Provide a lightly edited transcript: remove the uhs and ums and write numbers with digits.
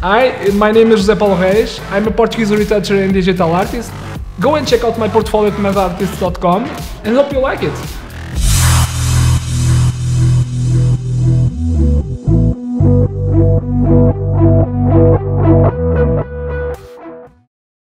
Hi, my name is Paulo Reis. I'm a Portuguese retoucher and digital artist. Go and check out my portfolio at madartist.com and hope you like it.